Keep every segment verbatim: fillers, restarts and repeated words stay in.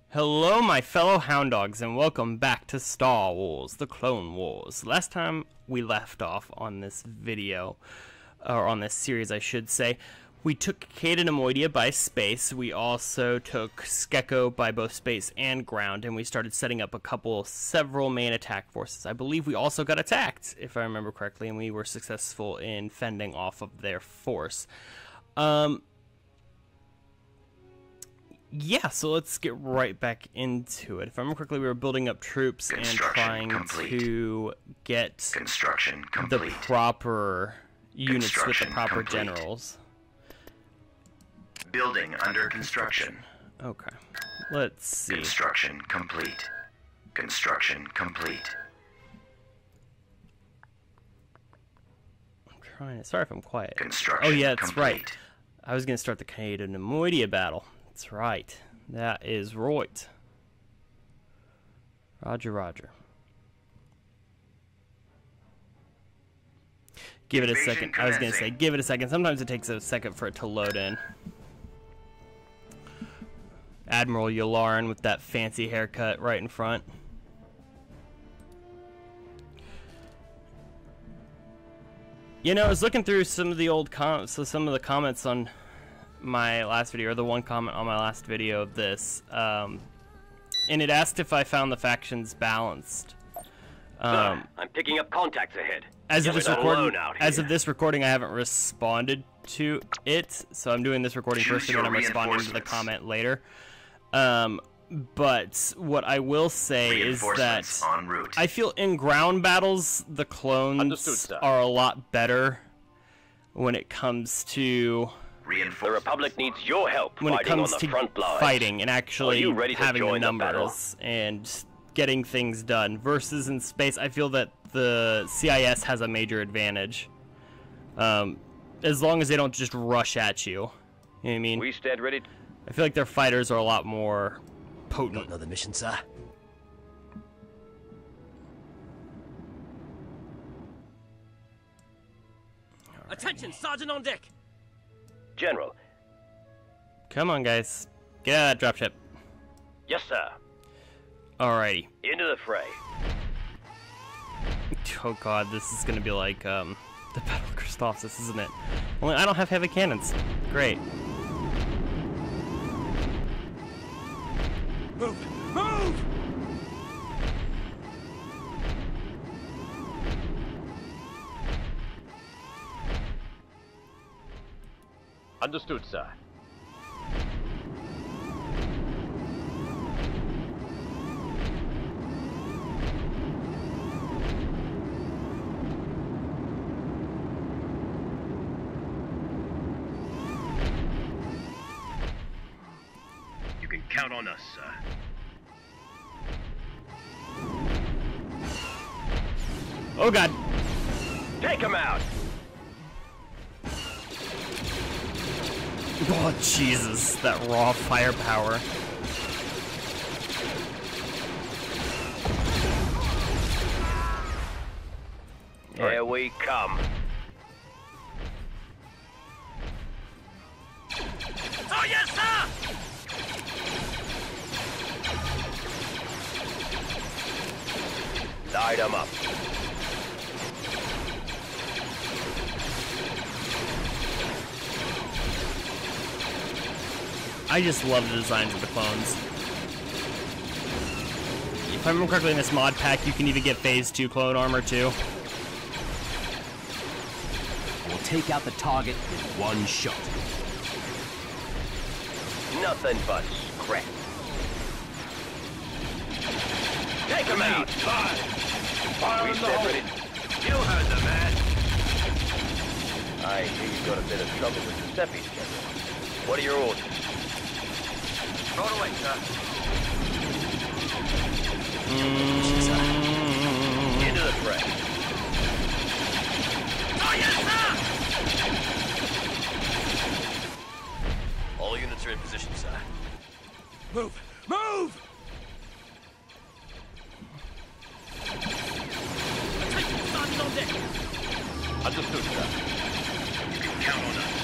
Hello, my fellow hound dogs, and welcome back to Star Wars: The Clone Wars. Last time we left off on this video, or on this series, I should say, we took Caeda Nemoidia by space. We also took Skeko by both space and ground, and we started setting up a couple, several main attack forces. I believe we also got attacked, if I remember correctly, and we were successful in fending off of their force. Um... Yeah, so let's get right back into it. If I remember correctly, we were building up troops and trying complete. to get Construction the proper units with the proper complete. generals. Building under construction. Okay, let's see. Construction complete. Construction complete. I'm trying to... Sorry if I'm quiet. Construction oh yeah, that's complete. right. I was going to start the Caeda Nemoidia battle. That's right. That is right. Roger, roger. Give it a second. I was going to say, give it a second. Sometimes it takes a second for it to load in. Admiral Yularen with that fancy haircut right in front. You know, I was looking through some of the old comments, so some of the comments on my last video, or the one comment on my last video of this, um, and it asked if I found the factions balanced. Um, Sir, I'm picking up contacts ahead. As of We're this not recording, alone out as here. of this recording, I haven't responded to it, so I'm doing this recording Choose first, and then your I'm responding to the reinforcements. comment later. Um, but what I will say is that Reinforcements en route. I feel in ground battles, the clones Understood, sir. are a lot better when it comes to. The Republic needs your help when it fighting comes on the to front lines. fighting and actually Are you ready to having the join the battle? numbers and getting things done versus in space, I feel that the C I S has a major advantage. Um, as long as they don't just rush at you. You know what I mean? We stand ready. I feel like their fighters are a lot more potent. Got another mission, sir? Attention, Sergeant on deck! General. Come on, guys. Get out of that dropship. Yes, sir. Alrighty. Into the fray. Oh god, this is gonna be like um, the Battle of Christophsis, isn't it? Only I don't have heavy cannons. Great. Move! Move! Understood, sir. You can count on us, sir. Oh god. Take him out! Oh Jesus, that raw firepower. Here we come. Oh, yes, sir! Light them up. I just love the designs of the clones. If I remember correctly, in this mod pack, you can even get Phase two clone armor too. We'll take out the target with one shot. Nothing but scrap. Take him out! Fire! Fire We in the stand hole! ready. You heard the man! I hear you've got a bit of trouble with the Seppies, General. What are your orders? Right away, sir. Into the fray. Oh, yes, sir! All units are in position, sir. Move! Move! Attention, Sergeant on deck! Understood, sir. You can count on us.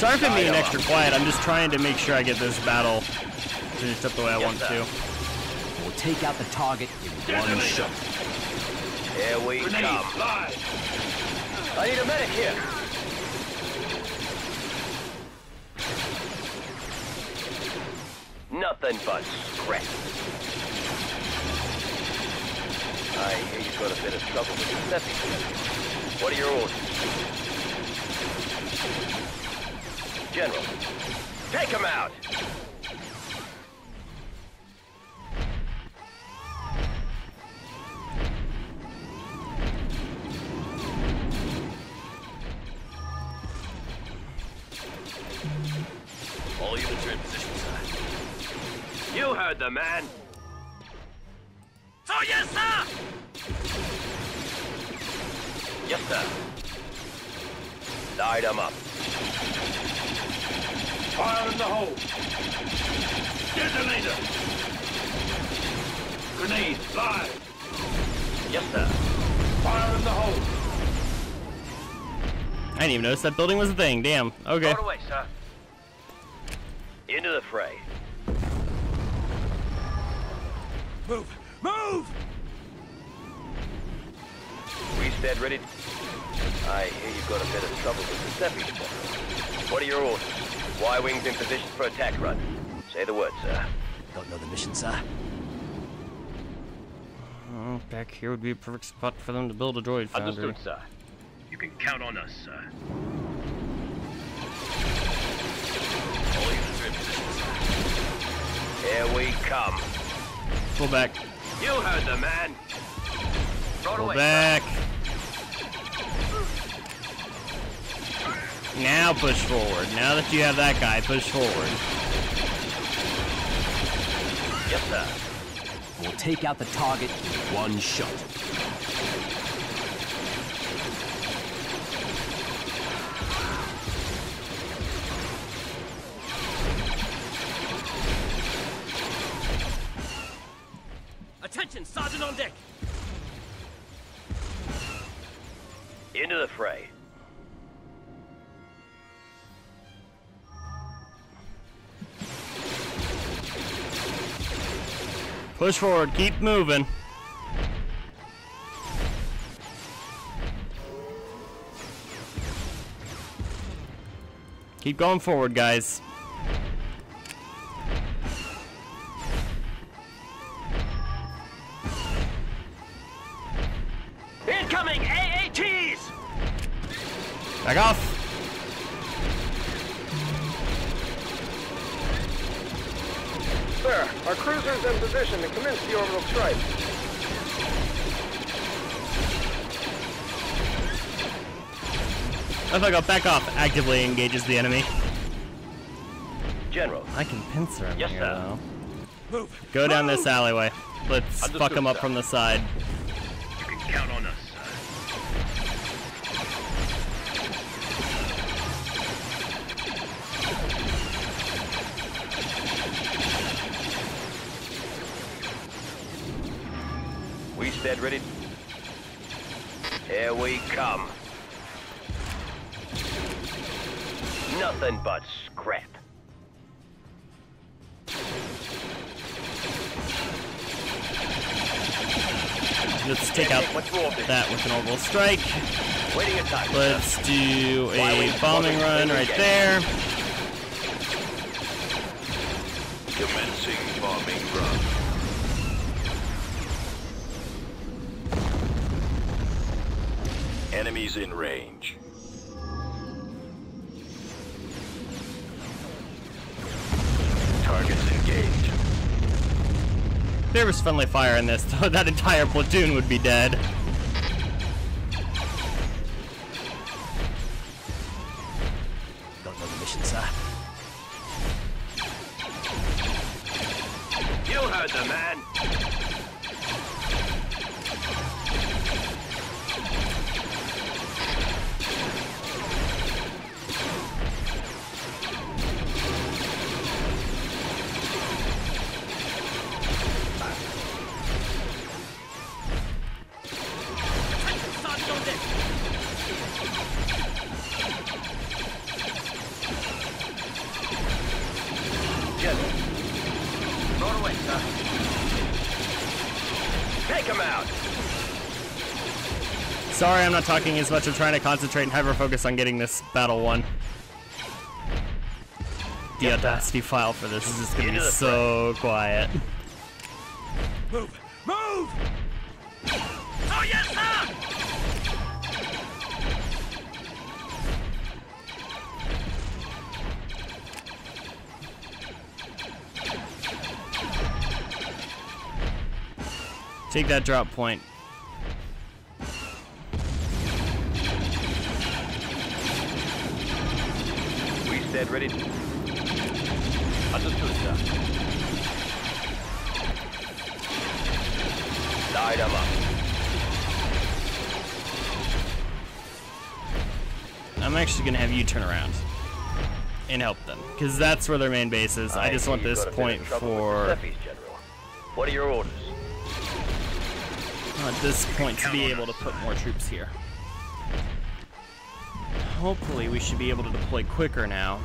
Sorry for being extra quiet. I'm just trying to make sure I get this battle finished up the way I want to. We'll take out the target in one shot. Here we come. I need a medic here. Nothing but scrap. I hear you've got a bit of trouble with the Separatists. What are your orders? General, take him out! All units are in position, sir. You heard the man! So yes, sir! Yes, sir. Light him up. Fire in the hole. Detonator. Grenade, live. Yes, sir. Fire in the hole. I didn't even notice that building was a thing. Damn. Okay. Right away, sir. Into the fray. Move! Move! We stand ready. I hear you've got a bit of trouble with the Separatists. What are your orders? Y-wings in position for attack run. Say the word, sir. Don't know the mission, sir. Oh, back here would be a perfect spot for them to build a droid foundry. Understood, sir. You can count on us, sir. All units are in position, sir. Here we come. Pull back. You heard the man. Right Pull away, back. Now push forward. Now that you have that guy, push forward. Yes, sir. We'll take out the target in one shot. Attention, Sergeant on deck. Into the fray. Push forward. Keep moving. Keep going forward, guys. Incoming A A Ts! Back off. Sir, our cruiser's in position to commence the orbital strike. If I go back off, actively engages the enemy. General. I can pincer him Yes, here, sir. though. Move. Go down this alleyway. Let's Understood, fuck him up sir. from the side. You can count on us, sir. We stand ready. Here we come. Nothing but scrap. Let's take out What's more of this? that with an orbital strike. Waiting attack. Let's do a bombing run right there. Commencing bombing run. Enemies in range. Targets engaged. If there was friendly fire in this, that entire platoon would be dead. Don't know the mission, sir. You heard the man. Sorry, I'm not talking as much. I'm trying to concentrate and hyper focus on getting this battle won. The Yes, audacity file for this is just gonna Into be the so quiet. Move! Move! Oh, yes, sir! Take that drop point. We stand ready. Understood, sir. Light 'em up. I'm actually gonna have you turn around and help them, because that's where their main base is. I, just hear want you've this got a bit point of trouble with for the Seppies, General. What are your orders? I want this point to be able to put more troops here. Hopefully we should be able to deploy quicker now.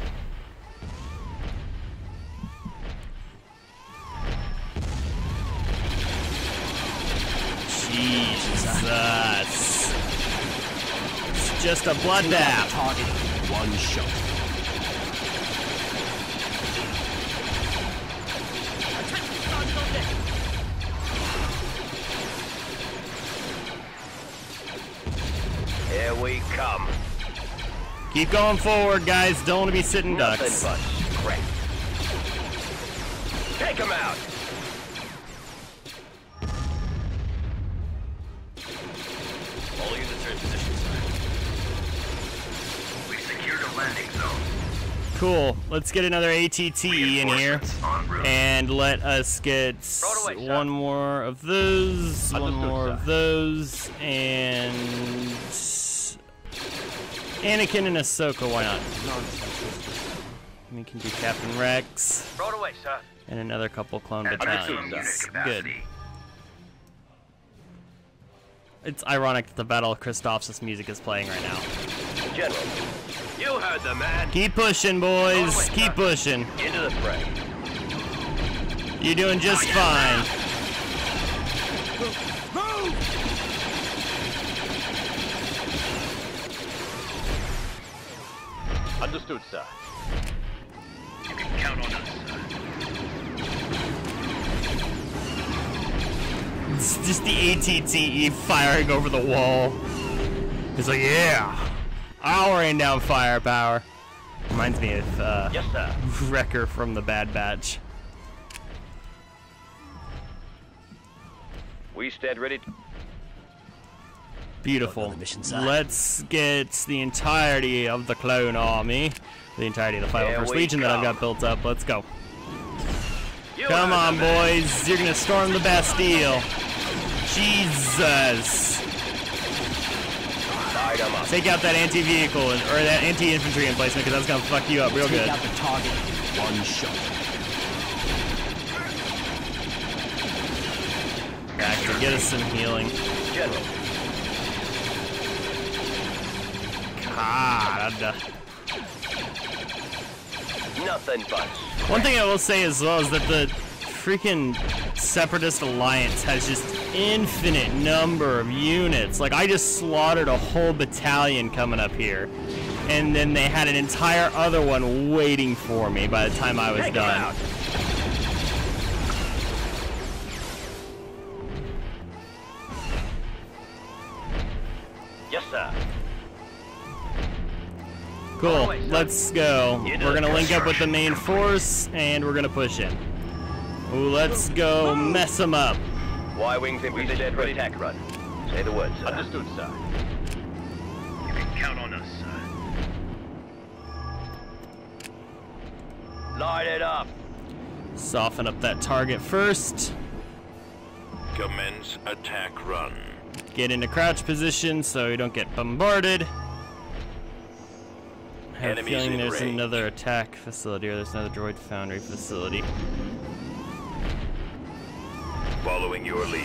Jesus. It's just a bloodbath. Target, one shot. Here we come. Keep going forward, guys. Don't want to be sitting Nothing ducks. but crap. Take him out. All units are in position, sir. We've secured a landing zone. Cool. Let's get another A T T in here. Reinforcements en route. And let us get s- Throw it away, sir. one more of those, one Understood, more sir. of those, and Anakin and Ahsoka, why not? We can do Captain Rex Throw it away, sir. and another couple clone At maximum battalions. unit Good. capacity. It's ironic that the Battle of Christophsis music is playing right now. General, you heard the man. Keep pushing, boys. Keep pushing. Into the fray. You're doing just fine. Understood, sir. You can count on us, sir. It's just the A T T E firing over the wall. It's like, yeah, I'll rain down firepower. Reminds me of uh, Yes, sir. Wrecker from the Bad Batch. We stand ready. Beautiful. Another mission, sir. Let's get the entirety of the clone army, the entirety of the five oh Here first we Legion that I've come. got built up. Let's go. You Come heard on, the man. boys. You're gonna storm the Bastille. Jesus. Light 'em up. Take out that anti-vehicle or that anti-infantry emplacement, because that's gonna fuck you up real Take good. out the target, one shot. Actually, get us some healing. General, God. nothing but. One thing I will say as well is that the freaking Separatist Alliance has just infinite number of units. Like, I just slaughtered a whole battalion coming up here. And then they had an entire other one waiting for me by the time I was Take him done. out. Yes, sir. Cool, Alright, son. let's go. You do We're gonna it. link up with the main force, and we're gonna push in. Ooh, let's go mess them up. Y-wings in position for attack run. Say the word, sir. Understood, sir. You can count on us, sir. Light it up. Soften up that target first. Commence attack run. Get into crouch position so you don't get bombarded. I have a Enemies feeling in there's range. another attack facility, or there's another droid foundry facility. Following your lead.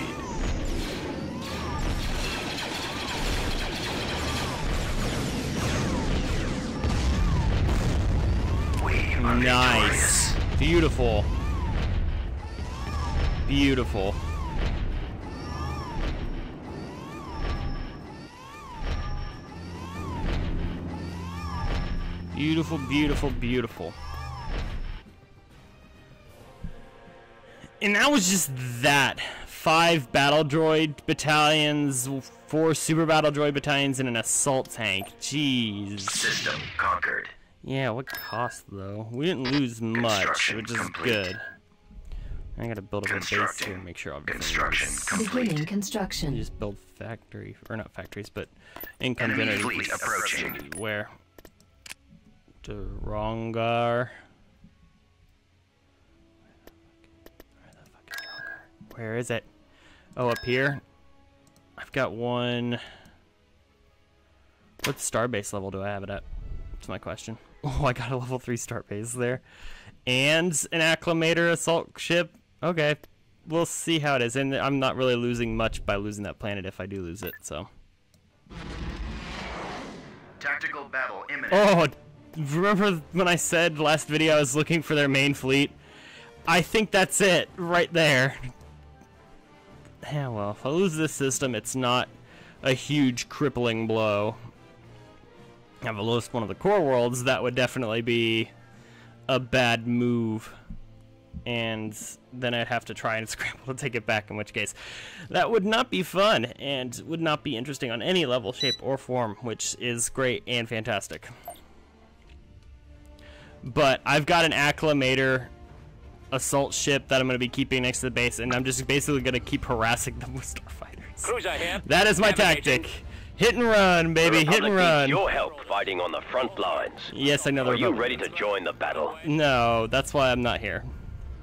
We are Nice. Beautiful. Beautiful. Beautiful, beautiful, beautiful. And that was just that. Five battle droid battalions, four super battle droid battalions, and an assault tank. Jeez. System conquered. Yeah, what cost though? We didn't lose much, which is complete. good. I gotta build up a base here and make sure everything Construction is- complete. Beginning construction. Just build factory, or not factories, but income Enemy generating fleet approaching. facility. Where? Durangar. Where is it? Oh, up here? I've got one. What starbase level do I have it at? That's my question. Oh, I got a level three starbase there. And an acclimator assault ship. Okay. We'll see how it is. And I'm not really losing much by losing that planet if I do lose it, so. Tactical battle imminent. Oh, remember when I said last video I was looking for their main fleet? I think that's it, right there. Yeah, well, if I lose this system, it's not a huge crippling blow. If I lost one of the core worlds, that would definitely be a bad move. And then I'd have to try and scramble to take it back, in which case that would not be fun and would not be interesting on any level, shape, or form, which is great and fantastic. But I've got an acclimator assault ship that I'm going to be keeping next to the base, and I'm just basically going to keep harassing them with starfighters. Cruiser here. That is my Navigating. tactic. Hit and run, baby, hit and Republic run. needs your help fighting on the front lines. Yes, I know the Are you Republic ready needs to join the battle? No, that's why I'm not here.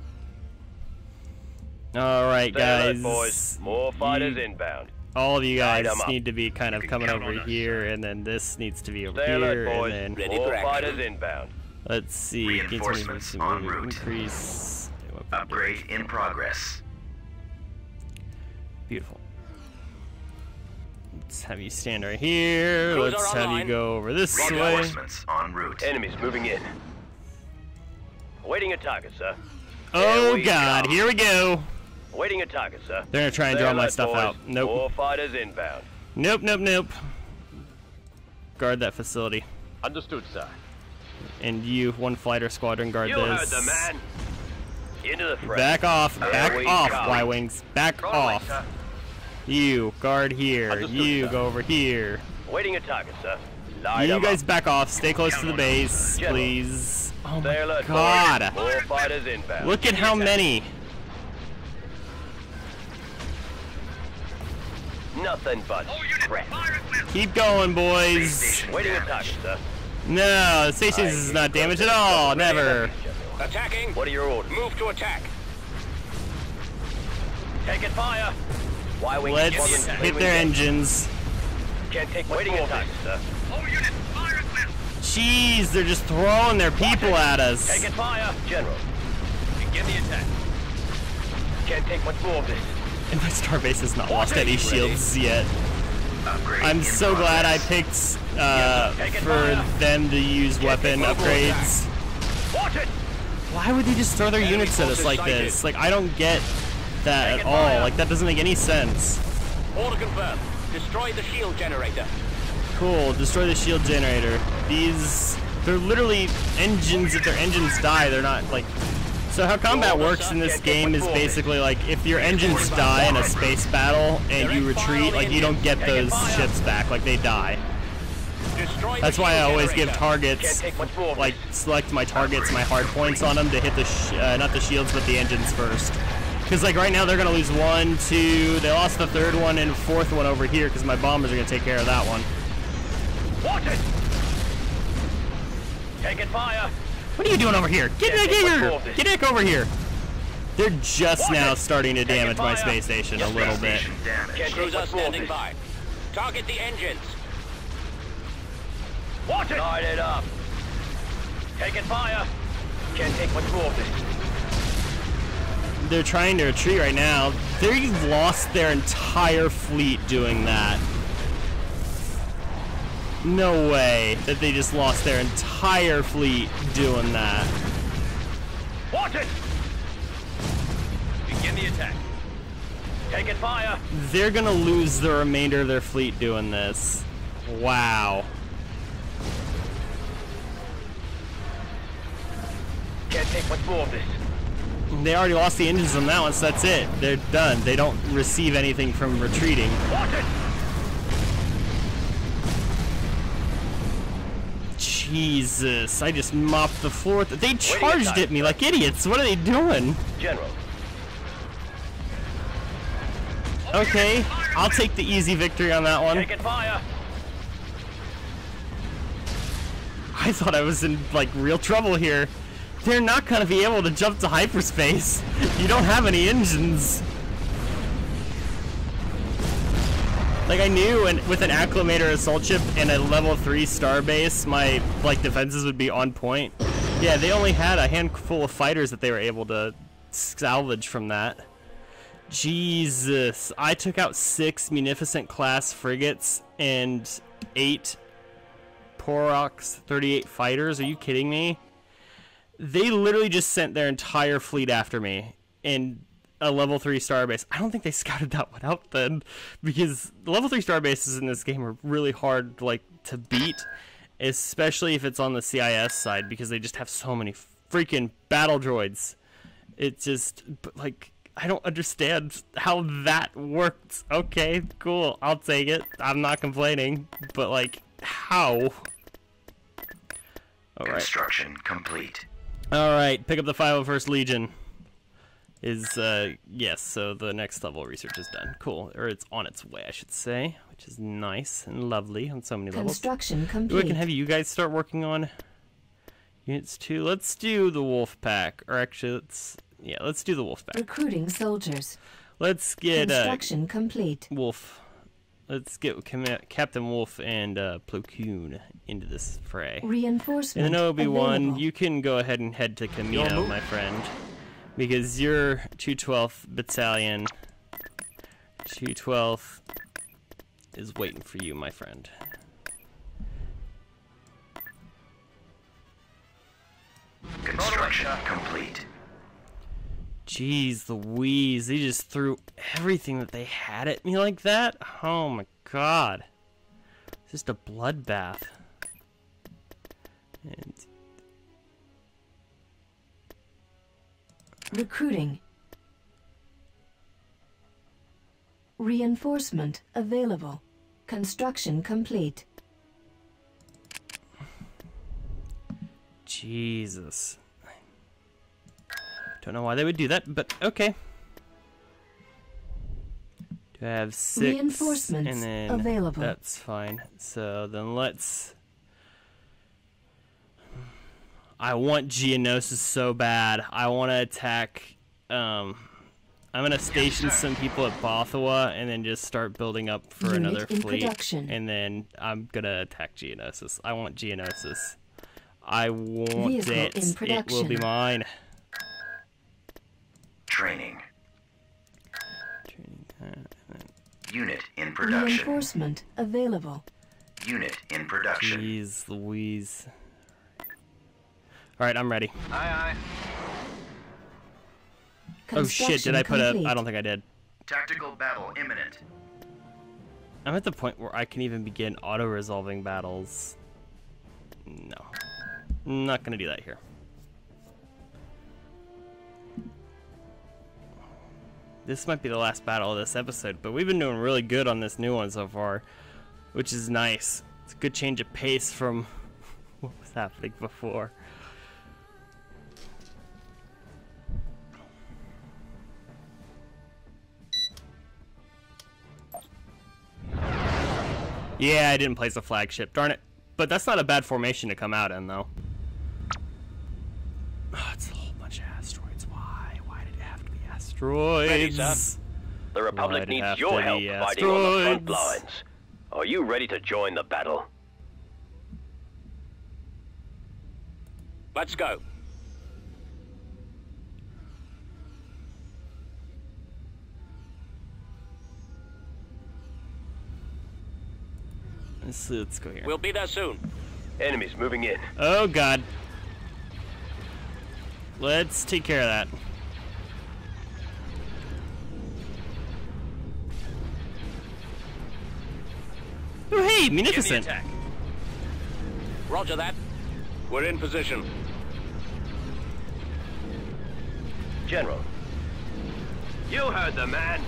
Alright, Stay guys. alert, boys. More fighters You- inbound. All of you guys Light 'em up. need to be kind of can coming count over on us, here, and then this needs to be over Stay alert, here, boys. and then More fighters inbound. let's see. Reinforcements Gain en some route. Increase. Upgrade in progress. Beautiful. Let's have you stand right here. Cruiser Let's have you online. go over this way. Reinforcements en route. Enemies moving in. Awaiting a target, sir. Oh There we God, go. here we go. Awaiting a target, sir. They're gonna try and Stay draw my alert, stuff boys. out. Nope. More fighters inbound. Nope, nope, nope. Guard that facility. Understood, sir. And you, one fighter squadron, guard You this. heard the man. Into the fray. Back off, There back we off, go. Y-Wings. Back Right away, off. sir. You, guard here. Understood, You, sir. go over here. Awaiting a target, sir. Light You 'em guys up. back off. Stay close to the base, General. please. Oh Stay my alert, God. boys. More fighters inbound. Look at how many. Nothing but crap. Keep going, boys. Waiting a target, sir. No, the station is not damaged at all. Never. Attacking. What are your orders? Move to attack. Taking fire. Why we Let's hit their engines. Can't take waiting a target, sir. Jeez, they're just throwing their people at us. Taking fire, General. Begin the attack. Can't take much more of this. And my starbase has not lost any shields yet. Upgrade I'm in so glad I progress. picked uh, Taking for fire. them to use weapon take multiple upgrades. Watch it. Why would they just throw their Enemy units at us forces like sighted. this? Like, I don't get that at Taking all. fire. Like, that doesn't make any sense. Order confirmed. Destroy the shield generator. Cool, destroy the shield generator. These, they're literally engines. If their engines die, they're not, like... So how combat works in this game is basically, like, if your engines die in a space battle and you retreat, like, you don't get those ships back. Like, they die. Destroy That's the why I shield always give generator. targets, Can't take much more of like, this. select my targets, my hard points on them to hit the, sh uh, not the shields, but the engines first. Because, like, right now they're going to lose one, two, they lost the third one and fourth one over here because my bombers are going to take care of that one. Watch it. Taking fire. What are you doing over here? Get Can't back take much here! more of this. Get back over here! They're just Watch now it. starting to Taking damage my fire. space station Yes, a little sir. bit. Station damage. Can't take much more of this. by. Target the engines. Watch it. Light it up. Taking fire. Can't take much more of this. They're trying to retreat right now. They've lost their entire fleet doing that. No way that they just lost their entire fleet doing that. Watch it. Begin the attack. Taking fire. They're gonna lose the remainder of their fleet doing this. Wow. can't take much more of this. They already lost the engines on that one, so that's it. They're done. They don't receive anything from retreating. Watch it! Jesus, I just mopped the floor. With they charged at me like idiots. What are they doing? General. Okay, I'll take the easy victory on that one. Taking fire. I thought I was in like real trouble here. They're not gonna be able to jump to hyperspace. You don't have any engines. Like I knew, and with an acclimator assault ship and a level three starbase, my like defenses would be on point. Yeah, they only had a handful of fighters that they were able to salvage from that. Jesus, I took out six Munificent class frigates and eight Porox thirty-eight fighters. Are you kidding me? They literally just sent their entire fleet after me in a level three starbase. I don't think they scouted that one out then, because the level three starbases in this game are really hard like to beat, especially if it's on the C I S side, because they just have so many freaking battle droids. It's just like I don't understand how that worked. Okay, cool, I'll take it. I'm not complaining, but like how? All right. Construction complete. All right, pick up the five oh first Legion. Is, uh, yes, so the next level of research is done. Cool, or it's on its way, I should say, which is nice and lovely on so many levels. Construction complete. We can have you guys start working on units two. Let's do the Wolf Pack, or actually, let's, yeah, let's do the Wolf Pack. Recruiting soldiers. Let's get, uh, Construction complete. Wolf. Let's get Captain Wolf and uh, Plo Koon into this fray. Reinforcement And then Obi-Wan, available. you can go ahead and head to Camino, my friend, because your two twelfth Battalion, two twelfth is waiting for you, my friend. Construction complete. Jeez Louise, they just threw everything that they had at me like that? Oh my god. It's just a bloodbath. And Recruiting. Reinforcement available. Construction complete. Jesus. Don't know why they would do that, but okay. Do I have six? Reinforcements and then available. That's fine. So then let's. I want Geonosis so bad. I want to attack. Um, I'm gonna station some people at Bothawa and then just start building up for Unit another in fleet. production. And then I'm gonna attack Geonosis. I want Geonosis. I want Vehicle it. in It will be production. mine. Training. Training, uh, Unit in production. Reinforcement available. Unit in production. Jeez Louise. Alright, I'm ready. Aye, aye. Oh shit, did I put Construction a... I don't think I did. Tactical battle imminent. I'm at the point where I can even begin auto-resolving battles. No. I'm not gonna do that here. This might be the last battle of this episode, but we've been doing really good on this new one so far, which is nice. It's a good change of pace from what was happening before. Yeah, I didn't place a flagship, darn it. But that's not a bad formation to come out in, though. Oh, it's a whole bunch of asteroids. Why? Why did it have to be asteroids? Ready, sir. The Republic Why'd it needs have your to help be fighting on the front asteroids? lines. Are you ready to join the battle? Let's go. Let's, let's go here. We'll be there soon. Enemies moving in. Oh, God. Let's take care of that. Oh, hey, Munificent. Give me attack. Roger that. We're in position. General. You heard the man.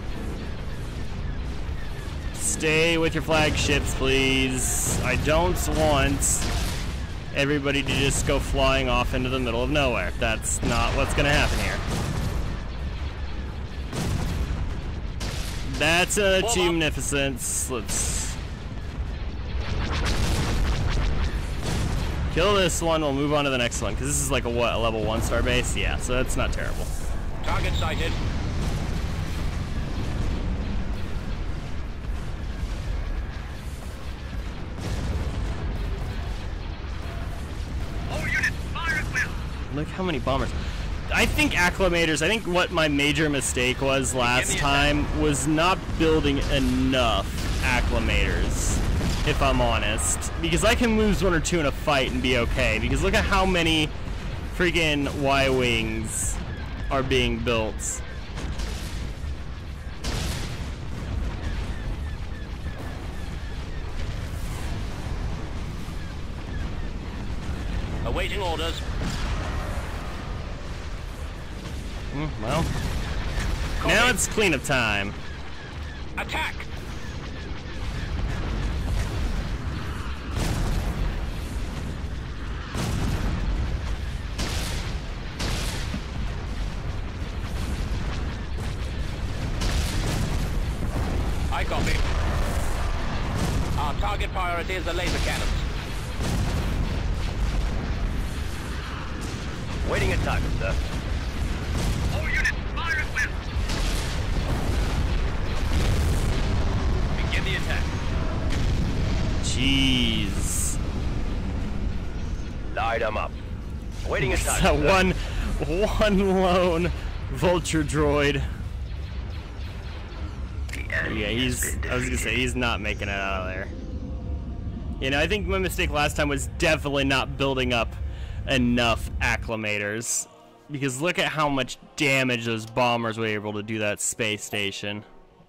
Stay with your flagships, please. I don't want everybody to just go flying off into the middle of nowhere. That's not what's gonna happen here. That's a too magnificence. Let's kill this one. We'll move on to the next one because this is like a what, a level one star base? Yeah, so that's not terrible. Target sighted. Look how many bombers. I think acclimators, I think what my major mistake was last time was not building enough acclimators, if I'm honest. Because I can lose one or two in a fight and be okay. Because look at how many freaking Y-Wings are being built. Awaiting orders. Mm, well, Copy. Now it's cleanup time. Attack! I copy. Our target priority is the laser cannons. Waiting at target, sir. All units, fire at will. Begin the attack. Jeez. Light 'em up. Waiting at target, That sir. one, one lone vulture droid. The enemy Yeah, has he's. been I was gonna say he's not making it out of there. You know, I think my mistake last time was definitely not building up enough acclimators, because look at how much damage those bombers were able to do that space station.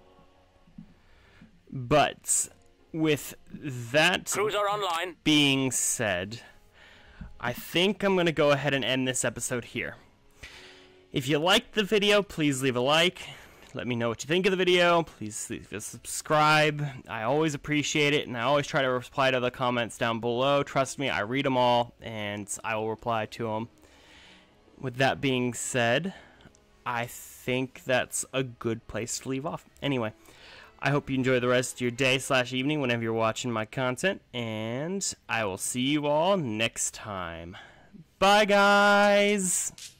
But with that Cruiser online. being said, I think I'm going to go ahead and end this episode here. If you liked the video, please leave a like. Let me know what you think of the video. Please leave a subscribe. I always appreciate it, and I always try to reply to the comments down below. Trust me, I read them all, and I will reply to them. With that being said, I think that's a good place to leave off. Anyway, I hope you enjoy the rest of your day slash evening whenever you're watching my content, and I will see you all next time. Bye, guys!